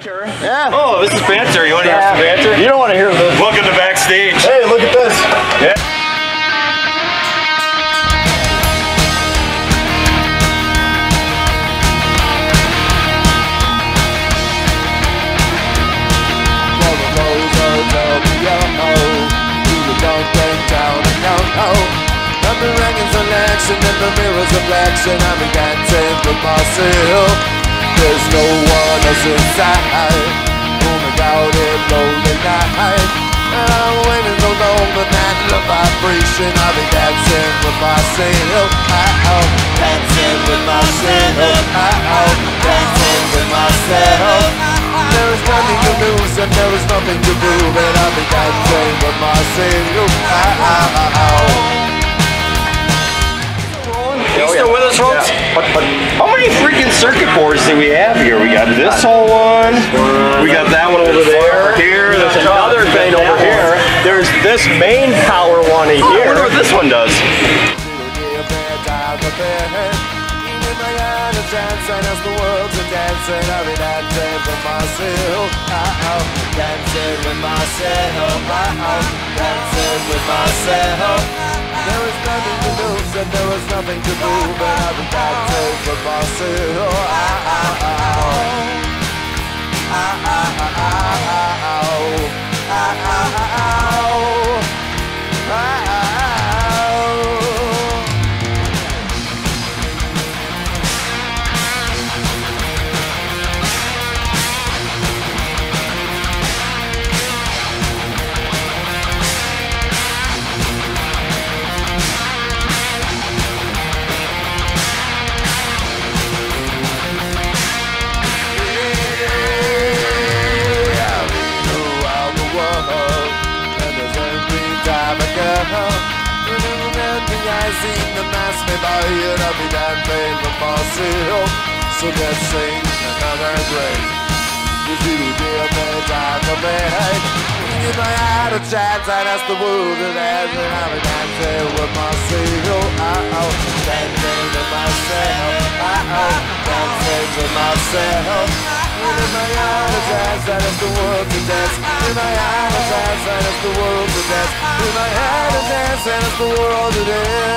Sure. Yeah. Oh, this is banter. You want to hear some banter? You don't want to hear this. Welcome to backstage. Hey, look at this. Yeah. I've been ranking selection in the mirror's reflection. I've been dancing with myself. There's no one else inside. On a crowded, lonely night, and I'm waiting so long for that love vibration. I've been dancing with myself. Dancing with myself. Dancing with myself. There is nothing to lose and there is nothing to prove, and I've been dancing with myself. You still with us, folks? Yeah. How many freaking circuit boards do we have here? We got this whole one. We got that one over there. Here, there's another thing over here. There's this main power one here. I wonder what this one does. Dancing as the world's a dancing, I'll be dancing with myself. Dancing with myself. Dancing with myself. There is nothing to lose and there is nothing to prove, and I'll be dancing with myself. I seen the mass me by and I'll be dancing with myself. So let's sing another break. This little dear man time for me. If I had a chance, I'd ask the world to dance, and I'll be dancing with myself. Dancing with myself. Dancing with myself. And if I had a chance, I'd ask the world to dance. If I had a chance, I'd ask the world to dance. If I had a chance, I'd ask the world to dance.